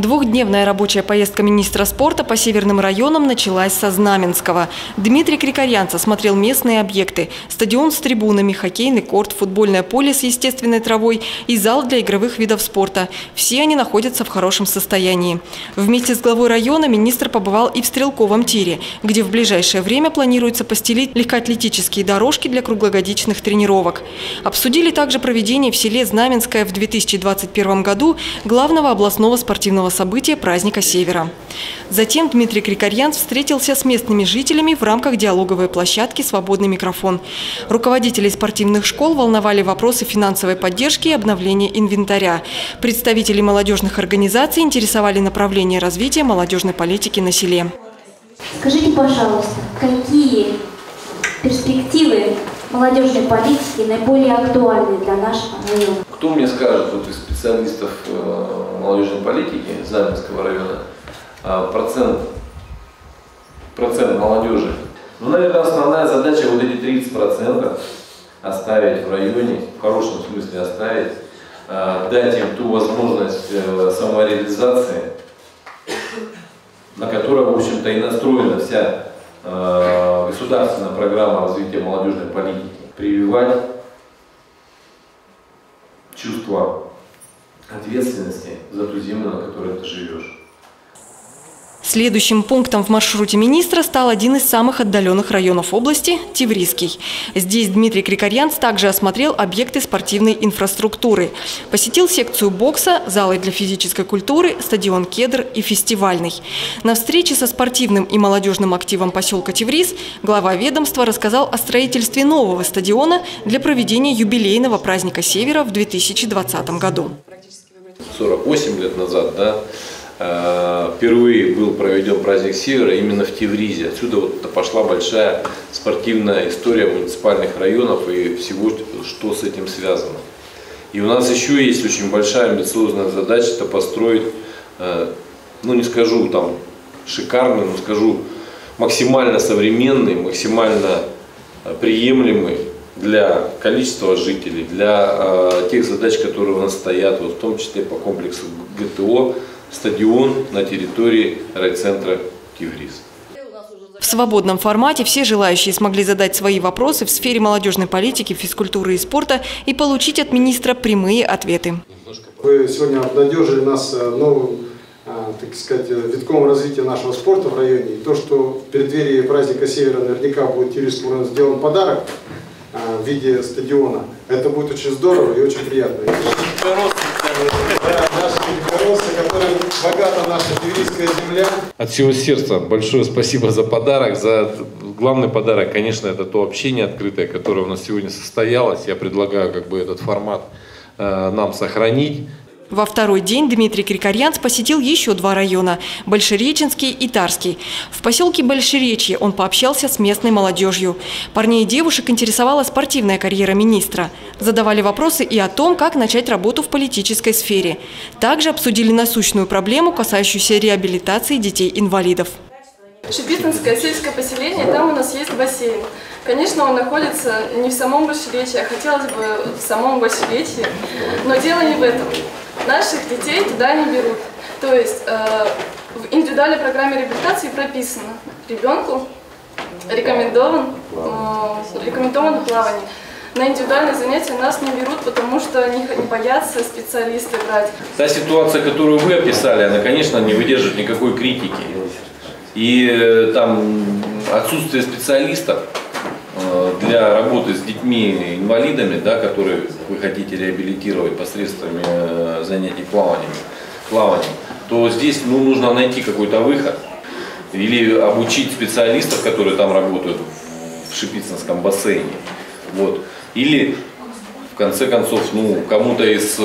Двухдневная рабочая поездка министра спорта по северным районам началась со Знаменского. Дмитрий Крикарянц осмотрел местные объекты – стадион с трибунами, хоккейный корт, футбольное поле с естественной травой и зал для игровых видов спорта. Все они находятся в хорошем состоянии. Вместе с главой района министр побывал и в стрелковом тире, где в ближайшее время планируется постелить легкоатлетические дорожки для круглогодичных тренировок. Обсудили также проведение в селе Знаменское в 2021 году главного областного спортивного события праздника Севера. Затем Дмитрий Крикарянц встретился с местными жителями в рамках диалоговой площадки «Свободный микрофон». Руководителей спортивных школ волновали вопросы финансовой поддержки и обновления инвентаря. Представители молодежных организаций интересовали направление развития молодежной политики на селе. Скажите, пожалуйста, какие перспективы молодежной политики наиболее актуальны для нашего района? Кто мне скажет вот из специалистов молодежной политики Знаменского района процент молодежи? Ну, наверное, основная задача вот эти 30% оставить в районе, в хорошем смысле оставить, дать им ту возможность самореализации, на которой, в общем-то, и настроена вся государственная программа развития молодежной политики. Прививать чувство ответственности за ту землю, на которой ты живешь. Следующим пунктом в маршруте министра стал один из самых отдаленных районов области – Тиврисский. Здесь Дмитрий Крикарянц также осмотрел объекты спортивной инфраструктуры. Посетил секцию бокса, залы для физической культуры, стадион «Кедр» и фестивальный. На встрече со спортивным и молодежным активом поселка Тиврис глава ведомства рассказал о строительстве нового стадиона для проведения юбилейного праздника Севера в 2020 году. 48 лет назад, впервые был проведен праздник Севера именно в Тивризе. Отсюда вот пошла большая спортивная история муниципальных районов и всего, что с этим связано. И у нас еще есть очень большая амбициозная задача – это построить, ну не скажу там шикарный, но скажу максимально современный, максимально приемлемый для количества жителей, для тех задач, которые у нас стоят, вот в том числе по комплексу ГТО, стадион на территории райцентра Тиврис. В свободном формате все желающие смогли задать свои вопросы в сфере молодежной политики, физкультуры и спорта и получить от министра прямые ответы. Вы сегодня обнадежили нас новым, так сказать, витком развития нашего спорта в районе. И то, что в преддверии праздника Севера наверняка будет Тиврисскому району сделан подарок в виде стадиона, это будет очень здорово и очень приятно. Которым богата наша тиврисская земля. От всего сердца большое спасибо за подарок. Главный подарок, конечно, это то общение открытое, которое у нас сегодня состоялось. Я предлагаю этот формат нам сохранить. Во второй день Дмитрий Крикарянц посетил еще два района – Большереченский и Тарский. В поселке Большеречье он пообщался с местной молодежью. Парней и девушек интересовала спортивная карьера министра. Задавали вопросы и о том, как начать работу в политической сфере. Также обсудили насущную проблему, касающуюся реабилитации детей-инвалидов. Шипицынское сельское поселение, там у нас есть бассейн. Конечно, он находится не в самом Большеречье, а хотелось бы в самом Большеречье, но дело не в этом. Наших детей туда не берут. То есть в индивидуальной программе реабилитации прописано: ребенку рекомендовано плавание. На индивидуальные занятия нас не берут, потому что не боятся специалисты брать. Та ситуация, которую вы описали, она, конечно, не выдержит никакой критики. И там отсутствие специалистов для работы с детьми-инвалидами, которые вы хотите реабилитировать посредством занятий плаванием, то здесь нужно найти какой-то выход. Или обучить специалистов, которые там работают в Шипицынском бассейне. Вот. Или, в конце концов, кому-то из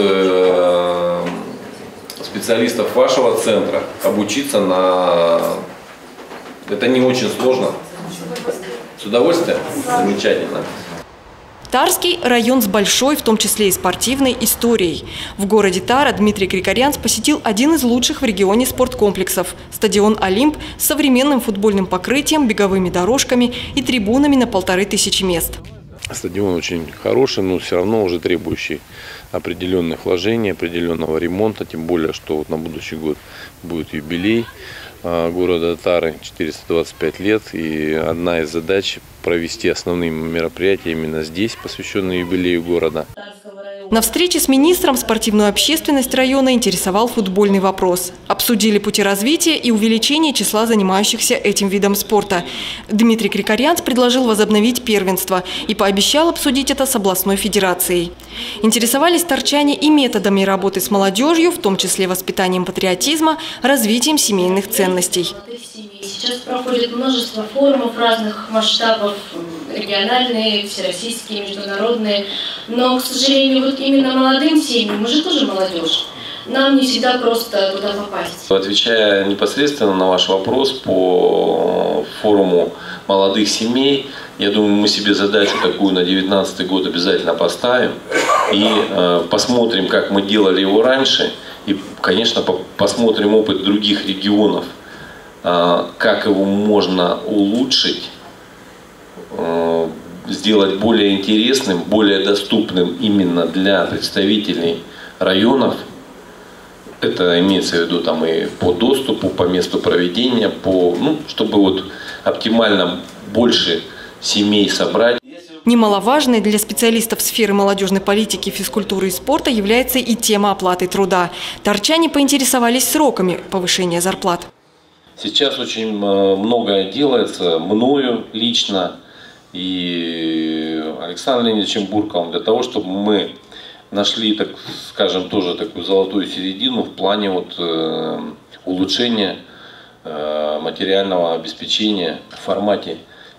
специалистов вашего центра обучиться на... Это не очень сложно. С удовольствием? Замечательно. Тарский – район с большой, в том числе и спортивной, историей. В городе Тара Дмитрий Крикарянц посетил один из лучших в регионе спорткомплексов – стадион «Олимп» с современным футбольным покрытием, беговыми дорожками и трибунами на 1500 мест. Стадион очень хороший, но все равно уже требующий определенных вложений, определенного ремонта. Тем более, что вот на будущий год будет юбилей города Тары, 425 лет. И одна из задач – провести основные мероприятия именно здесь, посвященные юбилею города. На встрече с министром спортивную общественность района интересовал футбольный вопрос. Обсудили пути развития и увеличения числа занимающихся этим видом спорта. Дмитрий Крикарянц предложил возобновить первенство и пообещал обсудить это с областной федерацией. Интересовались торчане и методами работы с молодежью, в том числе воспитанием патриотизма, развитием семейных ценностей. Сейчас проходит множество форумов разных масштабов, региональные, всероссийские, международные. Но, к сожалению, вот именно молодым семьям, мы же тоже молодежь, нам не всегда просто туда попасть. Отвечая непосредственно на ваш вопрос по форуму молодых семей, я думаю, мы себе задачу такую на 2019 год обязательно поставим и посмотрим, как мы делали его раньше, и, конечно, посмотрим опыт других регионов, как его можно улучшить, сделать более интересным, более доступным именно для представителей районов. Это имеется в виду там и по доступу, по месту проведения, чтобы вот оптимально больше семей собрать. Немаловажной для специалистов сферы молодежной политики, физкультуры и спорта является и тема оплаты труда. Торчане поинтересовались сроками повышения зарплат. Сейчас очень многое делается мною лично и Александром Леонидовичем Бурковым для того, чтобы мы нашли, так скажем, тоже такую золотую середину в плане вот улучшения материального обеспечения в формате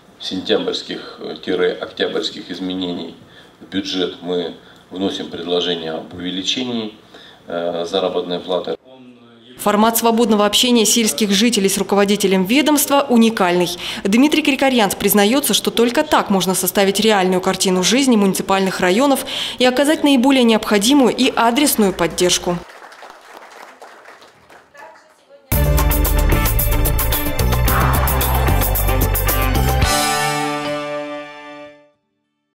сентябрьских-октябрьских изменений в бюджет. Мы вносим предложение об увеличении заработной платы. Формат свободного общения сельских жителей с руководителем ведомства уникальный. Дмитрий Крикарянц признается, что только так можно составить реальную картину жизни муниципальных районов и оказать наиболее необходимую и адресную поддержку.